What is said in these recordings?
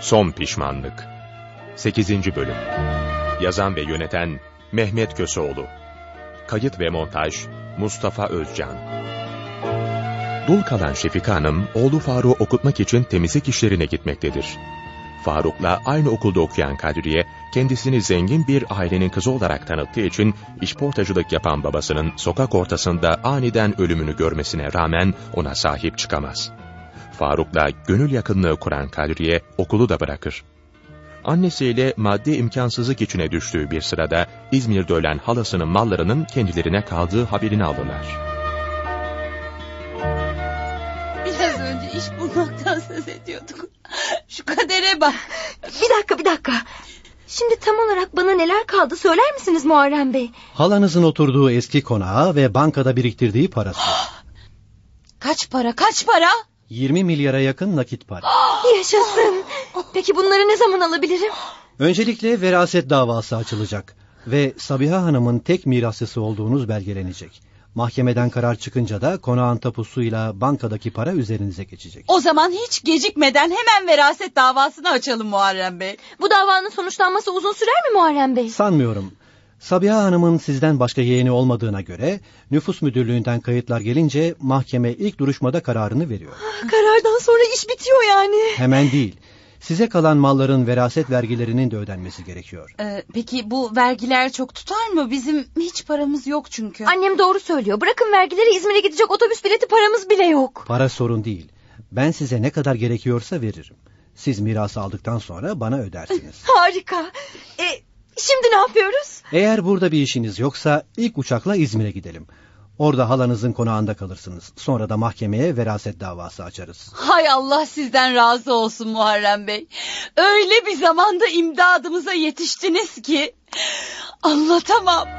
Son Pişmanlık 8. Bölüm. Yazan ve yöneten Mehmet Köseoğlu. Kayıt ve montaj Mustafa Özcan. Dul kalan Şefika Hanım, oğlu Faruk'u okutmak için temizlik işlerine gitmektedir. Faruk'la aynı okulda okuyan Kadriye, kendisini zengin bir ailenin kızı olarak tanıttığı için işportacılık yapan babasının sokak ortasında aniden ölümünü görmesine rağmen ona sahip çıkamaz. Faruk'la gönül yakınlığı kuran Kadriye okulu da bırakır. Annesiyle maddi imkansızlık içine düştüğü bir sırada İzmir'de ölen halasının mallarının kendilerine kaldığı haberini alırlar. Biraz önce iş bulmaktan söz ediyorduk. Şu kadere bak. Bir dakika. Şimdi tam olarak bana neler kaldı söyler misiniz Muharrem Bey? Halanızın oturduğu eski konağı ve bankada biriktirdiği parası. Kaç para? 20 milyara yakın nakit para. Yaşasın. Peki bunları ne zaman alabilirim? Öncelikle veraset davası açılacak ve Sabiha Hanım'ın tek mirasçısı olduğunuz belgelenecek. Mahkemeden karar çıkınca da konağın tapusuyla bankadaki para üzerinize geçecek. O zaman hiç gecikmeden hemen veraset davasını açalım Muharrem Bey. Bu davanın sonuçlanması uzun sürer mi Muharrem Bey? Sanmıyorum. Sabiha Hanım'ın sizden başka yeğeni olmadığına göre nüfus müdürlüğünden kayıtlar gelince mahkeme ilk duruşmada kararını veriyor. Karardan sonra iş bitiyor yani. Hemen değil. Size kalan malların veraset vergilerinin de ödenmesi gerekiyor. Peki bu vergiler çok tutar mı? Bizim hiç paramız yok çünkü. Annem doğru söylüyor. Bırakın vergileri, İzmir'e gidecek otobüs bileti paramız bile yok. Para sorun değil. Ben size ne kadar gerekiyorsa veririm. Siz mirası aldıktan sonra bana ödersiniz. Harika. Şimdi ne yapıyoruz? Eğer burada bir işiniz yoksa ilk uçakla İzmir'e gidelim. Orada halanızın konağında kalırsınız. Sonra da mahkemeye veraset davası açarız. Hay Allah sizden razı olsun Muharrem Bey. Öyle bir zamanda imdadımıza yetiştiniz ki anlatamam.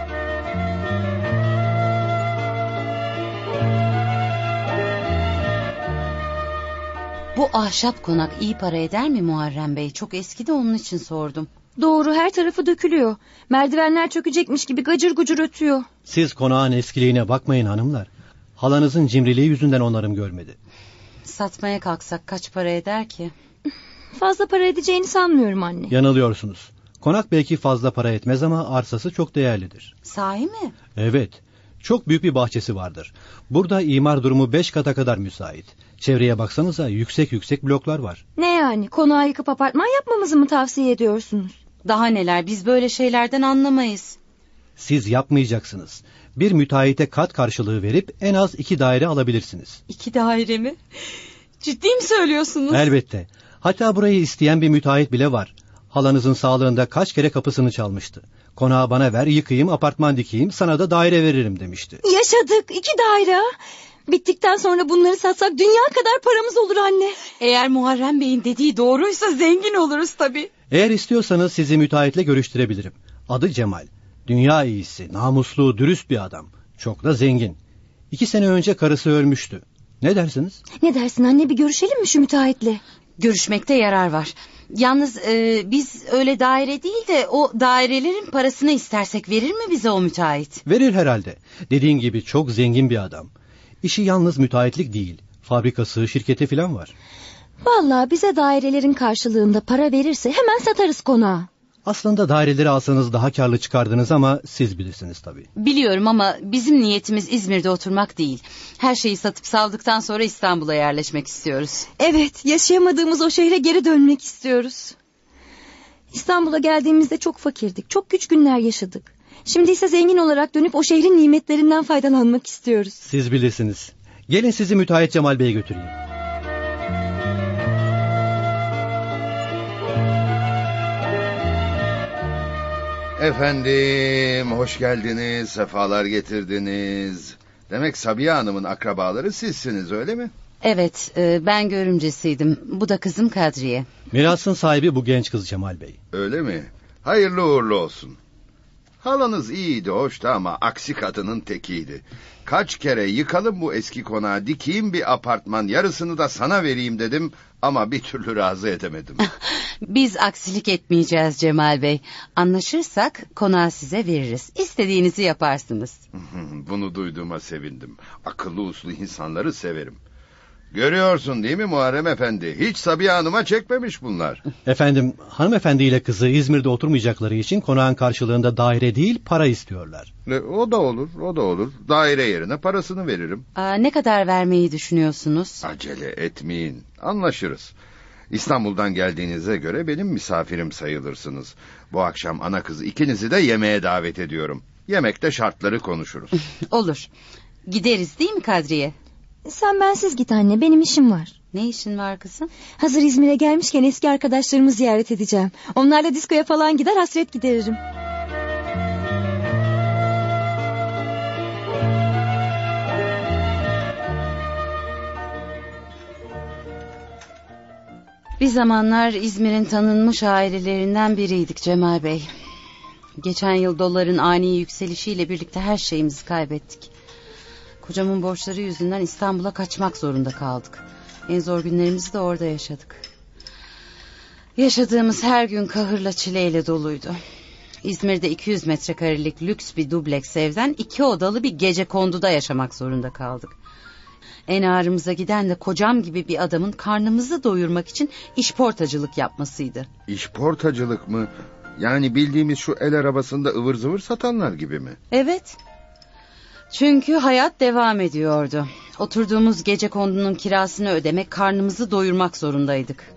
Bu ahşap konak iyi para eder mi Muharrem Bey? Çok eski de onun için sordum. Doğru, her tarafı dökülüyor. Merdivenler çökecekmiş gibi gacır gucur ötüyor. Siz konağın eskiliğine bakmayın hanımlar. Halanızın cimriliği yüzünden onarım görmedi. Satmaya kalksak kaç para eder ki? Fazla para edeceğini sanmıyorum anne. Yanılıyorsunuz. Konak belki fazla para etmez ama arsası çok değerlidir. Sahi mi? Evet. Çok büyük bir bahçesi vardır. Burada imar durumu 5 kata kadar müsait. Çevreye baksanıza yüksek bloklar var. Ne yani? Konağı yıkıp apartman yapmamızı mı tavsiye ediyorsunuz? Daha neler, biz böyle şeylerden anlamayız. Siz yapmayacaksınız. Bir müteahhite kat karşılığı verip en az 2 daire alabilirsiniz. 2 daire mi? Ciddi mi söylüyorsunuz? Elbette. Hatta burayı isteyen bir müteahhit bile var. Halanızın sağlığında kaç kere kapısını çalmıştı. Konağı bana ver, yıkayım, apartman dikeyim, sana da daire veririm demişti. Yaşadık, 2 daire. Bittikten sonra bunları satsak dünya kadar paramız olur anne. Eğer Muharrem Bey'in dediği doğruysa zengin oluruz tabii. Eğer istiyorsanız sizi müteahhitle görüştürebilirim. Adı Cemal. Dünya iyisi, namuslu, dürüst bir adam. Çok da zengin. 2 sene önce karısı ölmüştü. Ne dersiniz? Ne dersin anne, bir görüşelim mi şu müteahhitle? Görüşmekte yarar var. Yalnız biz öyle daire değil de o dairelerin parasını istersek verir mi bize o müteahhit? Verir herhalde. Dediğin gibi çok zengin bir adam. İşi yalnız müteahhitlik değil. Fabrikası, şirketi falan var. Vallahi bize dairelerin karşılığında para verirse hemen satarız konağı. Aslında daireleri alsanız daha karlı çıkardınız ama siz bilirsiniz tabii. Biliyorum ama bizim niyetimiz İzmir'de oturmak değil. Her şeyi satıp savdıktan sonra İstanbul'a yerleşmek istiyoruz. Evet, yaşayamadığımız o şehre geri dönmek istiyoruz. İstanbul'a geldiğimizde çok fakirdik, çok güç günler yaşadık. Şimdi ise zengin olarak dönüp o şehrin nimetlerinden faydalanmak istiyoruz. Siz bilirsiniz. Gelin sizi müteahhit Cemal Bey'e götüreyim. Efendim, hoş geldiniz, sefalar getirdiniz. Demek Sabiha Hanım'ın akrabaları sizsiniz, öyle mi? Evet, ben görümcesiydim. Bu da kızım Kadriye. Mirasın sahibi bu genç kız Cemal Bey. Öyle mi? Hayırlı uğurlu olsun. Halanız iyiydi, hoştu ama aksi kadının tekiydi. Kaç kere yıkalım bu eski konağı, dikeyim bir apartman, yarısını da sana vereyim dedim ama bir türlü razı edemedim. Biz aksilik etmeyeceğiz Cemal Bey. Anlaşırsak konağı size veririz. İstediğinizi yaparsınız. Bunu duyduğuma sevindim. Akıllı uslu insanları severim. Görüyorsun değil mi Muharrem Efendi? Hiç Sabiha Hanım'a çekmemiş bunlar. Efendim, hanımefendi ile kızı İzmir'de oturmayacakları için konağın karşılığında daire değil para istiyorlar. O da olur, o da olur. Daire yerine parasını veririm. Ne kadar vermeyi düşünüyorsunuz? Acele etmeyin, anlaşırız. İstanbul'dan geldiğinize göre benim misafirim sayılırsınız. Bu akşam ana kız ikinizi de yemeğe davet ediyorum. Yemekte şartları konuşuruz. Olur. Gideriz değil mi Kadriye? Sen bensiz git anne, benim işim var. Ne işin var kızım? Hazır İzmir'e gelmişken eski arkadaşlarımı ziyaret edeceğim. Onlarla diskoya falan gider, hasret gideririm. Bir zamanlar İzmir'in tanınmış ailelerinden biriydik Cemal Bey. Geçen yıl doların ani yükselişiyle birlikte her şeyimizi kaybettik. Kocamın borçları yüzünden İstanbul'a kaçmak zorunda kaldık. En zor günlerimizi de orada yaşadık. Yaşadığımız her gün kahırla çileyle doluydu. İzmir'de 200 metrekarelik lüks bir dubleks evden 2 odalı bir gecekonduda yaşamak zorunda kaldık. En ağrımıza giden de kocam gibi bir adamın karnımızı doyurmak için işportacılık yapmasıydı. İşportacılık mı? Yani bildiğimiz şu el arabasında ıvır zıvır satanlar gibi mi? Evet. Çünkü hayat devam ediyordu. Oturduğumuz gecekondunun kirasını ödemek, karnımızı doyurmak zorundaydık.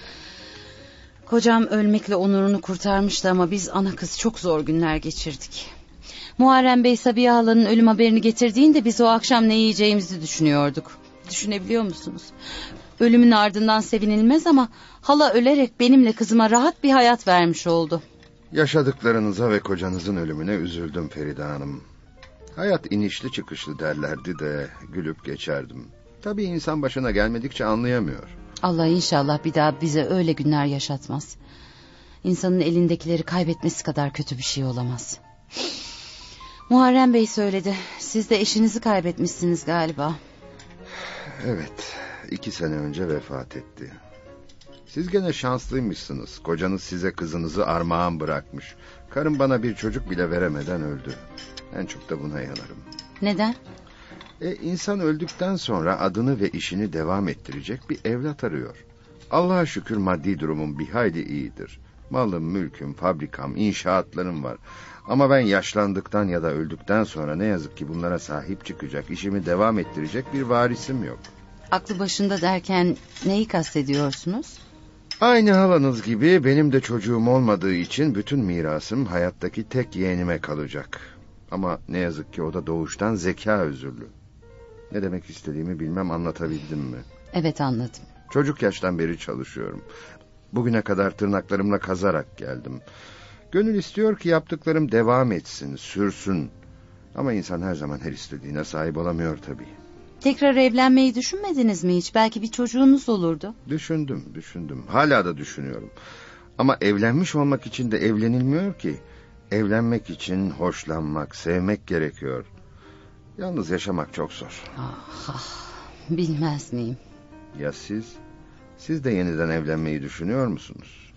Kocam ölmekle onurunu kurtarmıştı ama biz ana kız çok zor günler geçirdik. Muharrem Bey Sabiha halanın ölüm haberini getirdiğinde biz o akşam ne yiyeceğimizi düşünüyorduk. Düşünebiliyor musunuz? Ölümün ardından sevinilmez ama hala ölerek benimle kızıma rahat bir hayat vermiş oldu. Yaşadıklarınıza ve kocanızın ölümüne üzüldüm Feride Hanım. Hayat inişli çıkışlı derlerdi de gülüp geçerdim. Tabii insan başına gelmedikçe anlayamıyor. Allah inşallah bir daha bize öyle günler yaşatmaz. İnsanın elindekileri kaybetmesi kadar kötü bir şey olamaz. Muharrem Bey söyledi. Siz de eşinizi kaybetmişsiniz galiba. Evet, 2 sene önce vefat etti. Siz gene şanslıymışsınız. Kocanız size kızınızı armağan bırakmış. Karım bana bir çocuk bile veremeden öldü. En çok da buna yanarım. Neden? İnsan öldükten sonra adını ve işini devam ettirecek bir evlat arıyor. Allah'a şükür maddi durumum bir hayli iyidir. Malım, mülküm, fabrikam, inşaatlarım var. Ama ben yaşlandıktan ya da öldükten sonra ne yazık ki bunlara sahip çıkacak, işimi devam ettirecek bir varisim yok. Aklı başında derken neyi kastediyorsunuz? Aynı halanız gibi benim de çocuğum olmadığı için bütün mirasım hayattaki tek yeğenime kalacak. Ama ne yazık ki o da doğuştan zeka özürlü. Ne demek istediğimi bilmem, anlatabildim mi? Evet, anladım. Çocuk yaştan beri çalışıyorum. Bugüne kadar tırnaklarımla kazarak geldim. Gönül istiyor ki yaptıklarım devam etsin, sürsün. Ama insan her zaman her istediğine sahip olamıyor tabii. Tekrar evlenmeyi düşünmediniz mi hiç? Belki bir çocuğunuz olurdu. Düşündüm. Hala da düşünüyorum. Ama evlenmiş olmak için de evlenilmiyor ki. Evlenmek için hoşlanmak, sevmek gerekiyor. Yalnız yaşamak çok zor. Bilmez miyim? Ya siz? Siz de yeniden evlenmeyi düşünüyor musunuz?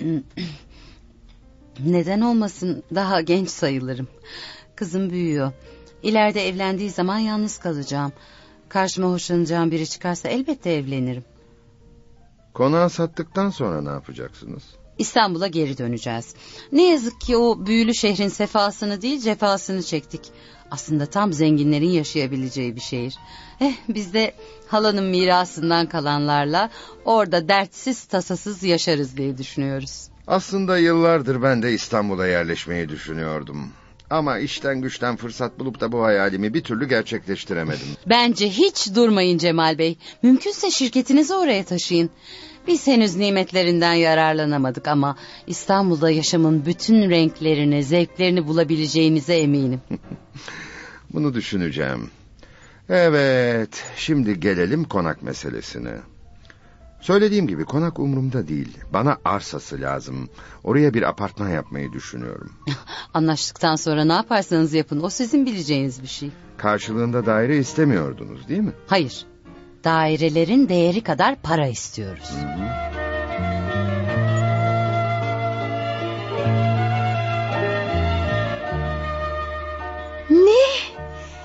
Neden olmasın, daha genç sayılırım. Kızım büyüyor. İleride evlendiği zaman yalnız kalacağım. Karşıma hoşlanacağım biri çıkarsa elbette evlenirim. Konağı sattıktan sonra ne yapacaksınız? İstanbul'a geri döneceğiz. Ne yazık ki o büyülü şehrin sefasını değil cefasını çektik. Aslında tam zenginlerin yaşayabileceği bir şehir. Biz de halanın mirasından kalanlarla orada dertsiz tasasız yaşarız diye düşünüyoruz. Aslında yıllardır ben de İstanbul'a yerleşmeyi düşünüyordum. Ama işten güçten fırsat bulup da bu hayalimi bir türlü gerçekleştiremedim. Bence hiç durmayın Cemal Bey. Mümkünse şirketinizi oraya taşıyın. Biz henüz nimetlerinden yararlanamadık ama İstanbul'da yaşamın bütün renklerini, zevklerini bulabileceğinize eminim. Bunu düşüneceğim. Evet, şimdi gelelim konak meselesine. Söylediğim gibi konak umurumda değil. Bana arsası lazım. Oraya bir apartman yapmayı düşünüyorum. Anlaştıktan sonra ne yaparsanız yapın. O sizin bileceğiniz bir şey. Karşılığında daire istemiyordunuz değil mi? Hayır. Dairelerin değeri kadar para istiyoruz. Ne?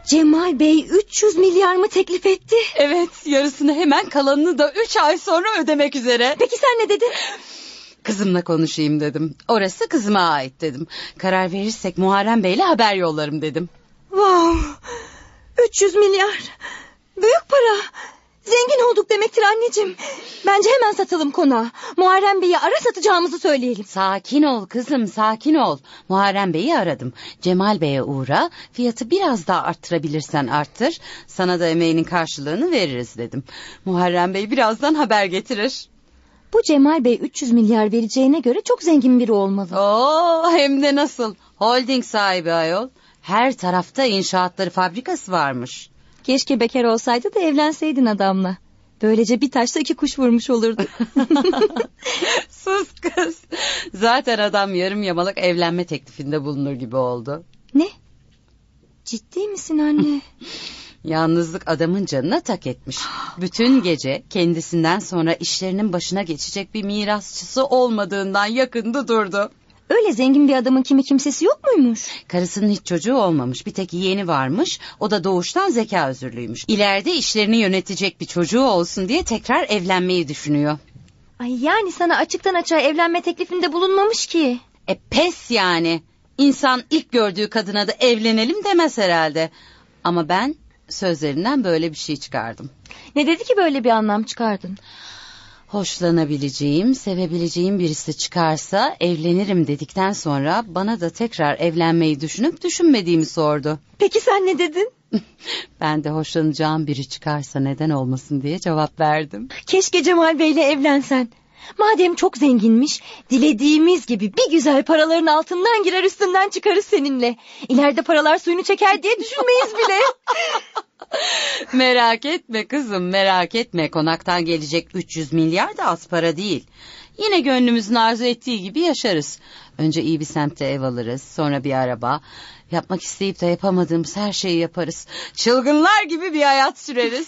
Cemal Bey 300 milyar mı teklif etti? Evet, yarısını hemen, kalanını da 3 ay sonra ödemek üzere. Peki sen ne dedin? Kızımla konuşayım dedim. Orası kızıma ait dedim. Karar verirsek Muharrem Bey'le haber yollarım dedim. Wow, 300 milyar. Büyük para. Zengin olduk demektir anneciğim. Bence hemen satalım konağı. Muharrem Bey'i ara, satacağımızı söyleyelim. Sakin ol kızım, sakin ol. Muharrem Bey'i aradım. Cemal Bey'e uğra, fiyatı biraz daha arttırabilirsen arttır. Sana da emeğinin karşılığını veririz dedim. Muharrem Bey birazdan haber getirir. Bu Cemal Bey 300 milyar vereceğine göre çok zengin biri olmalı. Oo, hem de nasıl. Holding sahibi ayol. Her tarafta inşaatları, fabrikası varmış. Keşke bekar olsaydı da evlenseydin adamla. Böylece bir taşla 2 kuş vurmuş olurdu. Sus kız. Zaten adam yarım yamalak evlenme teklifinde bulunur gibi oldu. Ne? Ciddi misin anne? Yalnızlık adamın canına tak etmiş. Bütün gece kendisinden sonra işlerinin başına geçecek bir mirasçısı olmadığından yakındı durdu. Öyle zengin bir adamın kimi kimsesi yok muymuş? Karısının hiç çocuğu olmamış, bir tek yeğeni varmış. O da doğuştan zeka özürlüymüş. İleride işlerini yönetecek bir çocuğu olsun diye tekrar evlenmeyi düşünüyor. Ay, yani sana açıktan açığa evlenme teklifinde bulunmamış ki. Pes yani. İnsan ilk gördüğü kadına da evlenelim demez herhalde. Ama ben sözlerinden böyle bir şey çıkardım. Ne dedi ki böyle bir anlam çıkardın? Hoşlanabileceğim, sevebileceğim birisi çıkarsa evlenirim dedikten sonra bana da tekrar evlenmeyi düşünüp düşünmediğimi sordu. Peki sen ne dedin? Ben de hoşlanacağım biri çıkarsa neden olmasın diye cevap verdim. Keşke Cemal Bey'le evlensen. Madem çok zenginmiş, dilediğimiz gibi bir güzel paraların altından girer üstünden çıkarız seninle. İleride paralar suyunu çeker diye düşünmeyiz bile. Merak etme kızım, merak etme. Konaktan gelecek 300 milyar da az para değil. Yine gönlümüzün arzu ettiği gibi yaşarız. Önce iyi bir semtte ev alırız, sonra bir araba. Yapmak isteyip de yapamadığımız her şeyi yaparız. Çılgınlar gibi bir hayat süreriz.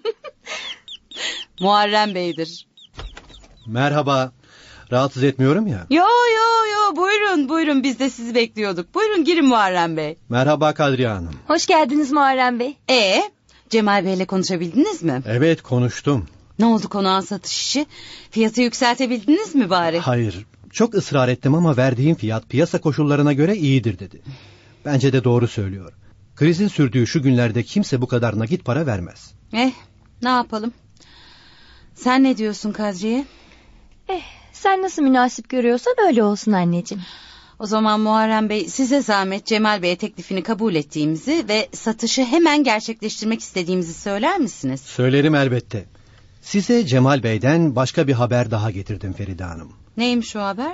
Muharrem Bey'dir. Merhaba. Rahatsız etmiyorum ya. Yo, buyurun biz de sizi bekliyorduk. Buyurun girin Muharrem Bey. Merhaba Kadriye Hanım. Hoş geldiniz Muharrem Bey. Cemal Bey'le konuşabildiniz mi? Evet, konuştum. Ne oldu konağın satış işi? Fiyatı yükseltebildiniz mi bari? Hayır, çok ısrar ettim ama verdiğim fiyat piyasa koşullarına göre iyidir dedi. Bence de doğru söylüyor. Krizin sürdüğü şu günlerde kimse bu kadar nakit para vermez. Ne yapalım? Sen ne diyorsun Kadriye? Sen nasıl münasip görüyorsan öyle olsun anneciğim. O zaman Muharrem Bey, size zahmet Cemal Bey'e teklifini kabul ettiğimizi ve satışı hemen gerçekleştirmek istediğimizi söyler misiniz? Söylerim elbette. Size Cemal Bey'den başka bir haber daha getirdim Feride Hanım. Neymiş o haber?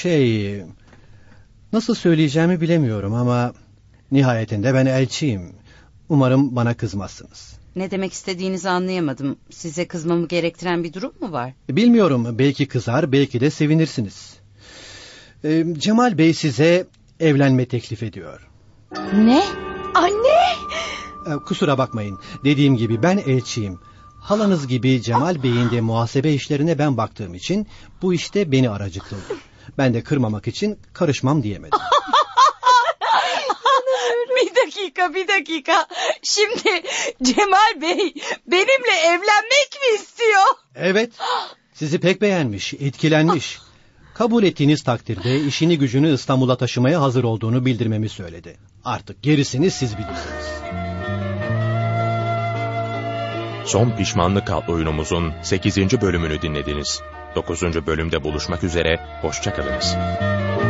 Nasıl söyleyeceğimi bilemiyorum ama nihayetinde ben elçiyim. Umarım bana kızmazsınız. Ne demek istediğinizi anlayamadım. Size kızmamı gerektiren bir durum mu var? Bilmiyorum, belki kızar, belki de sevinirsiniz. Cemal Bey size evlenme teklif ediyor. Ne? Anne! Kusura bakmayın, dediğim gibi ben elçiyim. Halanız gibi Cemal Bey'in de muhasebe işlerine ben baktığım için bu işte beni aracı kıldı. Ben de kırmamak için karışmam diyemedim. Bir dakika. Şimdi Cemal Bey benimle evlenmek mi istiyor? Evet, sizi pek beğenmiş, etkilenmiş. Kabul ettiğiniz takdirde işini gücünü İstanbul'a taşımaya hazır olduğunu bildirmemi söyledi. Artık gerisini siz bilirsiniz. Son Pişmanlık adlı oyunumuzun 8. bölümünü dinlediniz. 9. bölümde buluşmak üzere, hoşça kalınız.